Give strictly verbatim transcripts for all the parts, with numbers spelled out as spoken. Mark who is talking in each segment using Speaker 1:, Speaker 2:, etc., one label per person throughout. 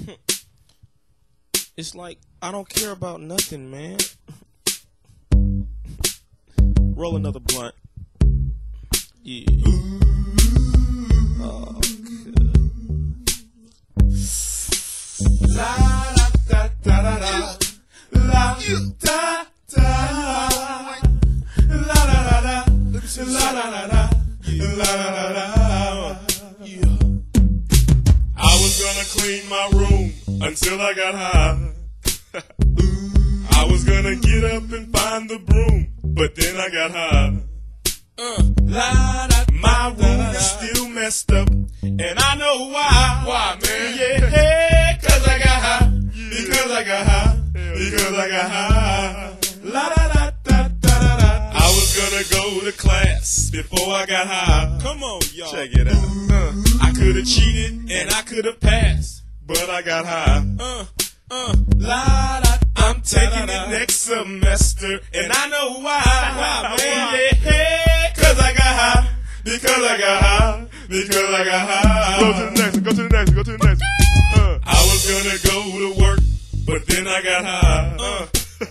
Speaker 1: It's like I don't care about nothing, man. Roll another blunt. Yeah. Oh,
Speaker 2: La da da da da la da da la da da da la da da da la da da. I was gonna clean my room until I got high. I was gonna get up and find the broom, but then I got high. Uh, la, da, my room is still messed up, and I know why. Why, man? Yeah, cause I got high. Because I got high. Because I got high. La da da da da da da. I was gonna go to class before I got high.
Speaker 1: come on, y'all.
Speaker 2: Check it out. Uh, I could have cheated and I could have passed, but I got high.
Speaker 1: Uh, uh,
Speaker 2: La da. I'm taking it next semester, and I know why. Why, man? Yeah, cause I got high. Because I got high. Because I got high.
Speaker 3: Go to the next one, go to the next one, go to the next one. Uh.
Speaker 2: I was gonna go to work, but then I got high. Uh.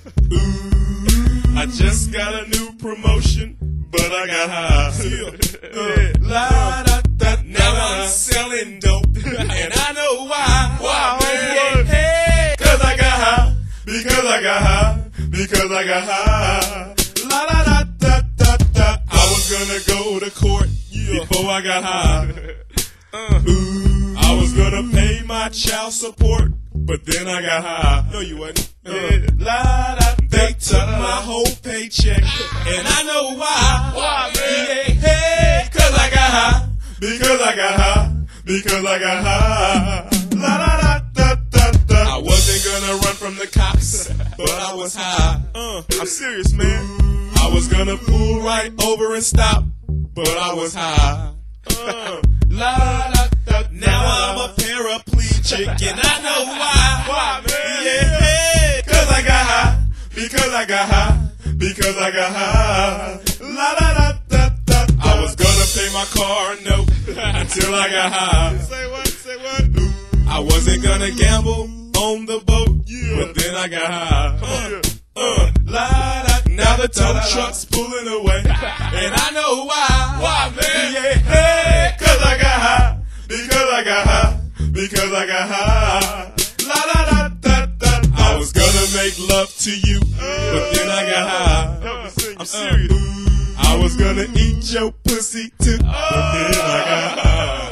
Speaker 2: Ooh, I just got a new promotion, but I got high. Uh, la, da, da, now I'm selling dope, and I know why. Why, man? Yeah, cause I got high. Because I got high. Because I got high. La da da da da da. I was gonna go to court before I got high. Uh, ooh, I was gonna pay my child support, but then I got high.
Speaker 1: no, you wasn't.
Speaker 2: Uh, la da. They took my whole paycheck, and I know why. Why, man? Yeah, hey, cause I got high. Because I got high. Because I got high. La da da da da da. I wasn't gonna run from the cops, but I was high.
Speaker 1: Uh,
Speaker 2: I'm serious, man. I was gonna pull right over and stop, but I was high. Uh, la da da. Now I'm a paraplegic, and I know why. Why, man? Yeah, cause I got high. Because I got high. Because I got high. La da da da da. I was gonna pay my car note until I got high.
Speaker 3: Say what, say what?
Speaker 2: I wasn't gonna gamble on the boat, but then I got high. Uh, uh, la, da, now the tow truck's pulling away, and I know why. Why, man? Yeah, hey, cause I got high. Because I got high. Because I got high. La da da da da. I was gonna make love to you, but then I got high.
Speaker 3: I'm serious.
Speaker 2: Uh, I was gonna eat your pussy too, but then I got high.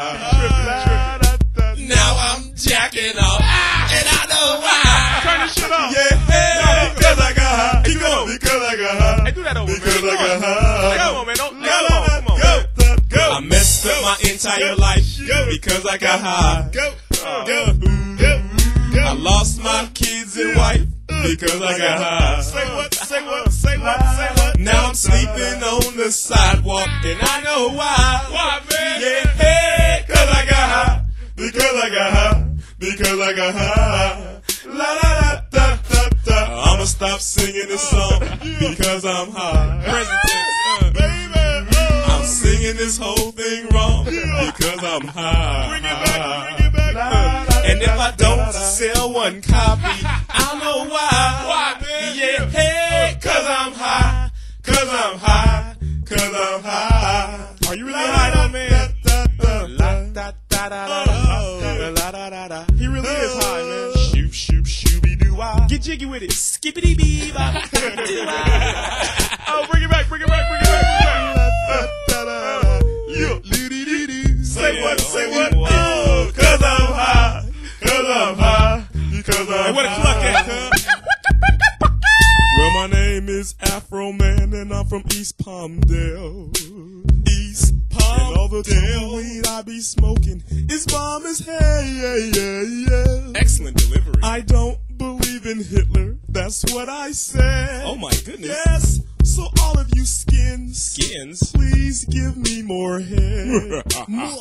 Speaker 2: Now I'm jacking off, and I know why.
Speaker 3: Turn this shit off.
Speaker 2: Yeah, hey, because I got high.
Speaker 1: Keep going.
Speaker 2: Because I got high.
Speaker 1: Hey, do that over,
Speaker 2: Because
Speaker 1: man.
Speaker 2: I got high.
Speaker 1: Come on, man. Don't,
Speaker 2: Go,
Speaker 1: come on, come on.
Speaker 2: go, go. I messed up my entire life because I got high.
Speaker 3: Go,
Speaker 2: Go, go, go. I lost my kids and wife because I got high.
Speaker 3: Say what, say what, say what, say what?
Speaker 2: Now I'm sleeping on the sidewalk, and I know why.
Speaker 3: Why, man?
Speaker 2: Yeah, hey, cause I got high. Because I got high. Because I got high. La da da da da da. I'ma stop singing this song because I'm high. Present tense, uh.
Speaker 3: Baby, oh.
Speaker 2: I'm singing this whole thing wrong because I'm high.
Speaker 3: Bring it back, bring it back.
Speaker 2: And if I don't sell one copy, I'll know why.
Speaker 3: Why, man?
Speaker 2: Yeah, hey, cause I'm high. Cause I'm high. Cause I'm high.
Speaker 1: Are you really high, though, man? La da da da da da la da da da. He really is high, man.
Speaker 2: Shoop, shoop, shooby doo wah.
Speaker 1: Get jiggy with it. Skippity bee bop.
Speaker 3: Oh, bring it back, bring it back, bring it back, bring it back.
Speaker 2: Yeah.
Speaker 3: Say what, say what?
Speaker 2: Oh, cause I'm high. Cause I'm high. Because I'm
Speaker 1: Hey, where the
Speaker 2: high.
Speaker 1: cluck at, huh?
Speaker 2: Well, my name is Afro Man, and I'm from East Palmdale. East Palmdale. And all the damn weed I be smoking is bomb as hell, yeah, yeah, yeah.
Speaker 1: Excellent delivery.
Speaker 2: I don't believe in Hitler, that's what I said.
Speaker 1: Oh my goodness.
Speaker 2: Yes, so all of you skins,
Speaker 1: Skins.
Speaker 2: please give me more head. More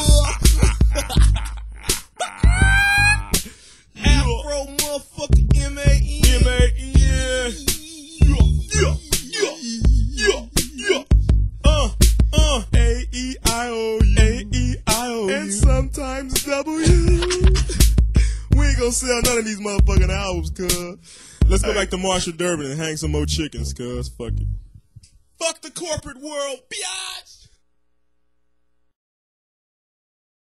Speaker 1: Afro motherfucker M A E.
Speaker 2: M A E. Yeah. Yeah. Yeah. Yeah. Yeah. Uh. Uh. A E I O U. A E I O U. And sometimes W.
Speaker 1: don't sell none of these motherfucking albums, cuz. Let's go back to Marshall Durbin and hang some more chickens, cuz. Fuck it.
Speaker 2: Fuck the corporate world. Biatch!